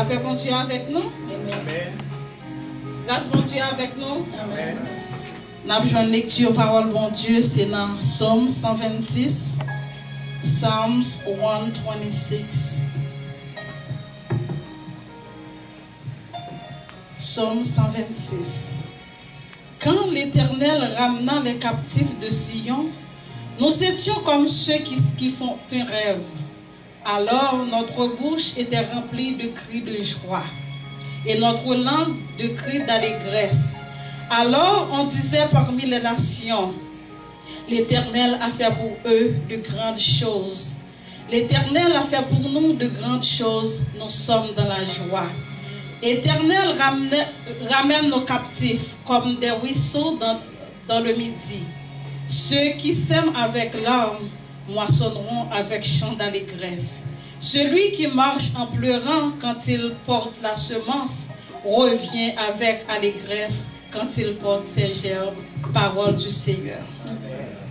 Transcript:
La paix bon Dieu avec nous. Amen. Grâce bon Dieu avec nous. Amen. Nous avons une lecture parole bon Dieu, c'est dans Psaume 126. Psalms 126. Psaume 126. Quand l'Éternel ramena les captifs de Sion, nous étions comme ceux qui font un rêve. Alors notre bouche était remplie de cris de joie et notre langue de cris d'allégresse. Alors on disait parmi les nations, l'Éternel a fait pour eux de grandes choses. L'Éternel a fait pour nous de grandes choses, nous sommes dans la joie. L'Éternel ramène nos captifs comme des ruisseaux dans le midi. Ceux qui sèment avec larmes moissonneront avec chant d'allégresse. Celui qui marche en pleurant quand il porte la semence revient avec allégresse quand il porte ses gerbes. Parole du Seigneur. Amen.